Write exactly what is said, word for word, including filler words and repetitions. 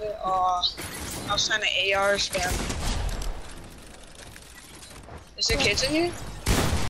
Uh, I was trying to A R spam. Is there kids in here?